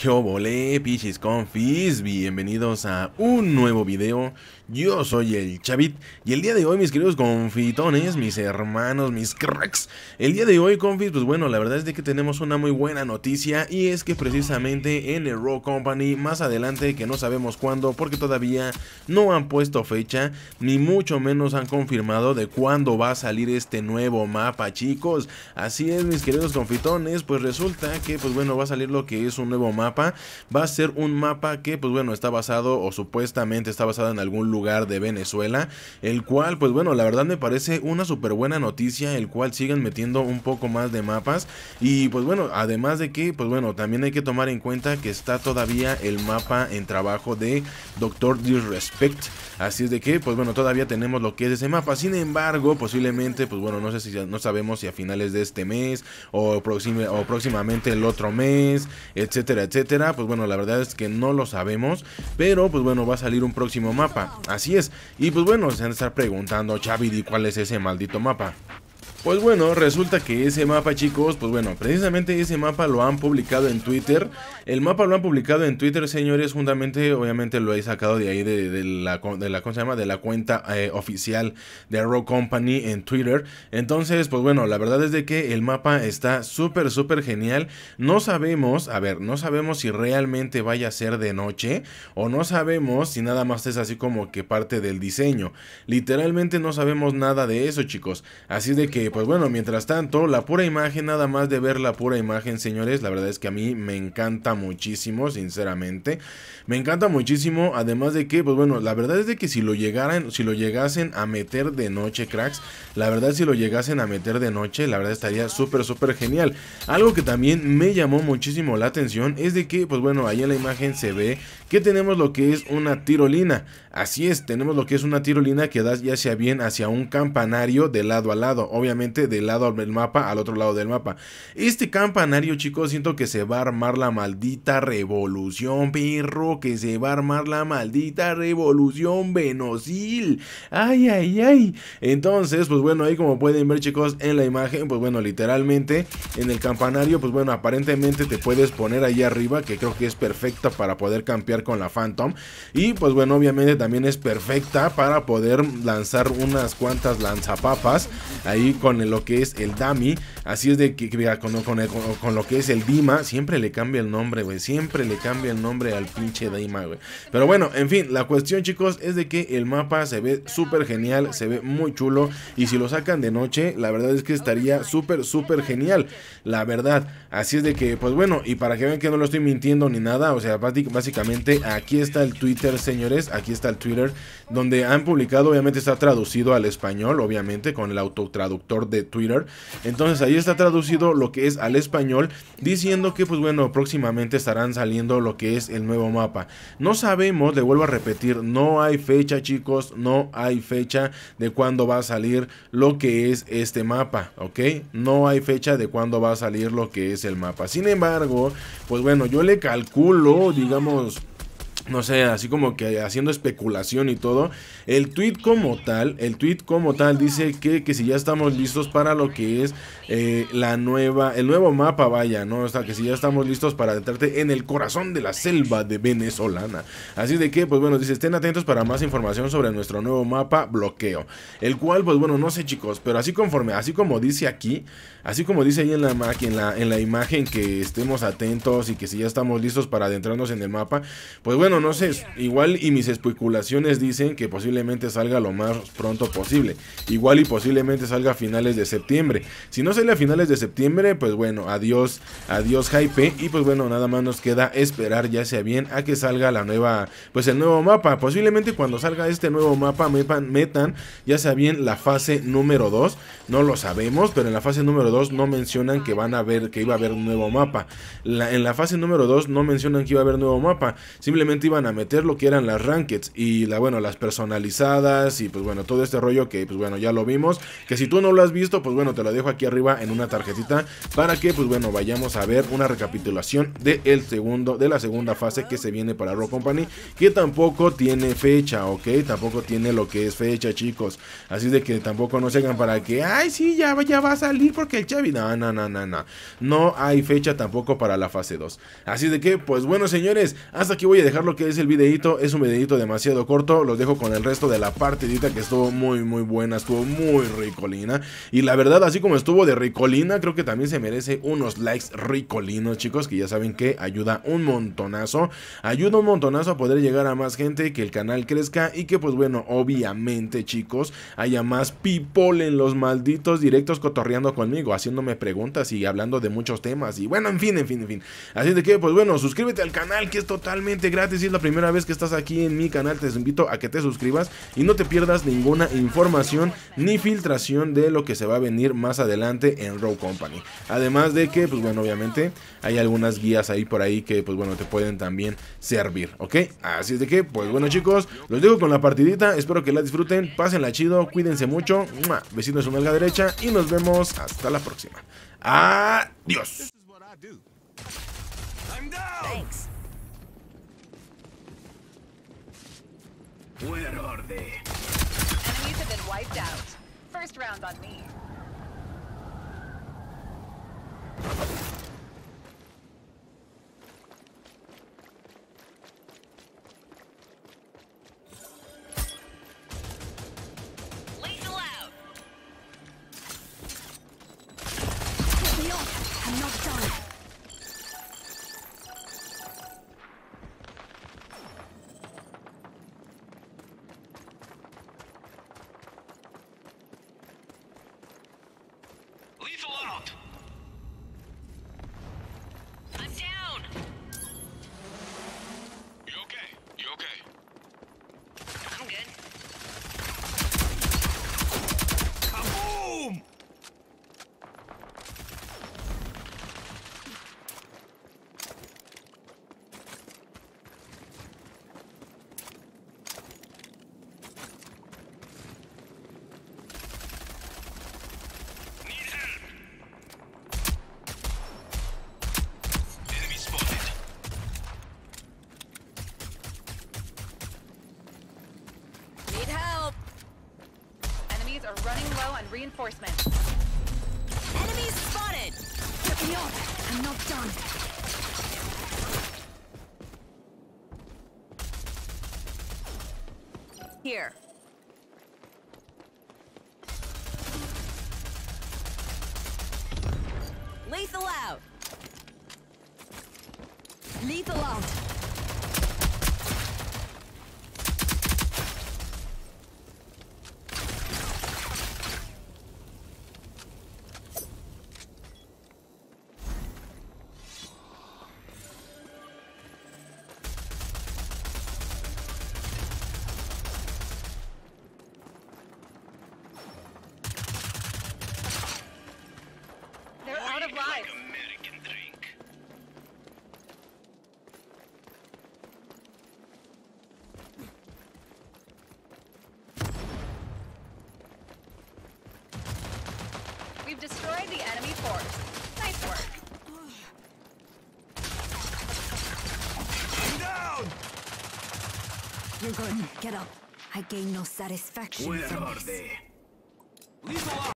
¿Qué obole, pichis confis? Bienvenidos a un nuevo video. Yo soy el Chavit y el día de hoy, mis queridos confitones, mis hermanos, mis cracks, el día de hoy, confis, pues bueno, la verdad es de que tenemos una muy buena noticia, y es que precisamente en el Rogue Company, más adelante, que no sabemos cuándo, porque todavía no han puesto fecha, ni mucho menos han confirmado de cuándo va a salir este nuevo mapa, chicos. Así es, mis queridos confitones, pues resulta que, pues bueno, va a salir lo que es un nuevo mapa. Va a ser un mapa que, pues bueno, está basado, o supuestamente está basado en algún lugar de Venezuela, el cual, pues bueno, la verdad me parece una súper buena noticia, el cual siguen metiendo un poco más de mapas. Y pues bueno, además de que, pues bueno, también hay que tomar en cuenta que está todavía el mapa en trabajo de Doctor Disrespect. Así es de que, pues bueno, todavía tenemos lo que es ese mapa. Sin embargo, posiblemente, pues bueno, no sé si no sabemos si a finales de este mes o próximamente el otro mes, etcétera, etcétera. Pues bueno, la verdad es que no lo sabemos, pero pues bueno, va a salir un próximo mapa. Así es. Y pues bueno, se han de estar preguntando, Chavi, ¿cuál es ese maldito mapa? Pues bueno, resulta que ese mapa, chicos, pues bueno, precisamente ese mapa lo han publicado en Twitter. El mapa lo han publicado en Twitter, señores, juntamente, obviamente lo he sacado de ahí de la ¿cómo se llama? De la cuenta oficial de Rogue Company en Twitter. Entonces, pues bueno, la verdad es de que el mapa está súper genial. No sabemos, a ver, no sabemos si realmente vaya a ser de noche, o no sabemos si nada más es así como que parte del diseño. Literalmente no sabemos nada de eso, chicos. Así de que, pues bueno, mientras tanto, la pura imagen, nada más de ver la pura imagen, señores, la verdad es que a mí me encanta muchísimo, sinceramente. Me encanta muchísimo, además de que, pues bueno, la verdad es de que si lo llegasen a meter de noche, cracks, la verdad si lo llegasen a meter de noche, la verdad estaría súper genial. Algo que también me llamó muchísimo la atención es de que, pues bueno, ahí en la imagen se ve que tenemos lo que es una tirolina. Así es, tenemos lo que es una tirolina que da ya sea bien hacia un campanario de lado a lado, obviamente del lado del mapa al otro lado del mapa. Este campanario, chicos, siento que se va a armar la maldita revolución, perro, que se va a armar la maldita revolución Venosil. Ay. Entonces, pues bueno, ahí como pueden ver, chicos, en la imagen, pues bueno, literalmente en el campanario, pues bueno, aparentemente te puedes poner ahí arriba, que creo que es perfecta para poder campear con la Phantom. Y pues bueno, obviamente también es perfecta para poder lanzar unas cuantas lanzapapas ahí con lo que es el dummy. Así es de que con lo que es el Dima, siempre le cambia el nombre, güey, siempre le cambia el nombre al pinche Dima, güey. Pero bueno, en fin, la cuestión, chicos, es de que el mapa se ve súper genial, se ve muy chulo, y si lo sacan de noche, la verdad es que estaría súper genial, la verdad. Así es de que, pues bueno, y para que vean que no lo estoy mintiendo ni nada, o sea, básicamente aquí está el Twitter, señores, aquí está el Twitter, donde han publicado, obviamente está traducido al español, obviamente, con el autotraductor de Twitter. Entonces ahí está traducido lo que es al español, diciendo que, pues bueno, próximamente estarán saliendo lo que es el nuevo mapa. No sabemos, le vuelvo a repetir, no hay fecha, chicos, no hay fecha de cuándo va a salir lo que es este mapa, ¿ok? No hay fecha de cuándo va a salir lo que es el mapa. Sin embargo, pues bueno, yo le calculo, digamos, no sé, así como que haciendo especulación y todo, el tweet como tal dice que si ya estamos listos para lo que es el nuevo mapa, vaya, ¿no? O sea, que si ya estamos listos para adentrarte en el corazón de la selva de venezolana. Así de que, pues bueno, dice, estén atentos para más información sobre nuestro nuevo mapa, bloqueo. El cual, pues bueno, no sé, chicos, pero así como dice aquí, así como dice ahí en la imagen, que estemos atentos y que si ya estamos listos para adentrarnos en el mapa, pues bueno, no sé, igual y mis especulaciones dicen que posiblemente salga lo más pronto posible. Igual y posiblemente salga a finales de septiembre. Si no sale a finales de septiembre, pues bueno, adiós hype. Y pues bueno, nada más nos queda esperar ya sea bien a que salga la nueva, pues el nuevo mapa. Posiblemente cuando salga este nuevo mapa metan ya sea bien la fase número 2. No lo sabemos, pero en la fase número 2 no mencionan que iba a haber un nuevo mapa. En la fase número 2 no mencionan que iba a haber nuevo mapa. Simplemente solamente iban a meter lo que eran las rankeds y las personalizadas y pues bueno, todo este rollo que pues bueno, ya lo vimos, que si tú no lo has visto, pues bueno, te lo dejo aquí arriba en una tarjetita para que pues bueno, vayamos a ver una recapitulación de la segunda fase que se viene para Rogue Company, que tampoco tiene fecha, ok, tampoco tiene lo que es fecha, chicos, así de que tampoco no se hagan para que, ay sí, ya va a salir porque el Chavi, no hay fecha tampoco para la fase 2, así de que pues bueno señores, hasta aquí voy a dejar lo que es el videito, es un videito demasiado corto, los dejo con el resto de la partidita que estuvo muy buena, estuvo muy ricolina, y la verdad así como estuvo de ricolina, creo que también se merece unos likes ricolinos, chicos, que ya saben que ayuda un montonazo a poder llegar a más gente, que el canal crezca y que pues bueno, obviamente chicos, haya más people en los malditos directos cotorreando conmigo, haciéndome preguntas y hablando de muchos temas y bueno, en fin, así de que pues bueno, suscríbete al canal que es totalmente gratis. Si es la primera vez que estás aquí en mi canal, te invito a que te suscribas y no te pierdas ninguna información ni filtración de lo que se va a venir más adelante en Rogue Company, además de que pues bueno, obviamente hay algunas guías ahí por ahí que pues bueno, te pueden también servir, ok, así es de que pues bueno chicos, los dejo con la partidita, espero que la disfruten, pásenla chido, cuídense mucho, besitos en su nalga derecha y nos vemos hasta la próxima. Adiós. Thanks. Where are they? Enemies have been wiped out. First round on me. Lethal out. Get me off! I'm not done. Lethal out! I'm down. You okay? You okay? I'm good. Kaboom! Need help! Enemy spotted. Need help. Enemies are running low on reinforcements. Enemies spotted. Get me off! I'm not done. Here. Lethal out. Lethal out! They're out of Like lives. American drink. We've destroyed the enemy force. Nice work. I'm down! You're good. Get up. I gain no satisfaction Where from are this. they? Lethal out!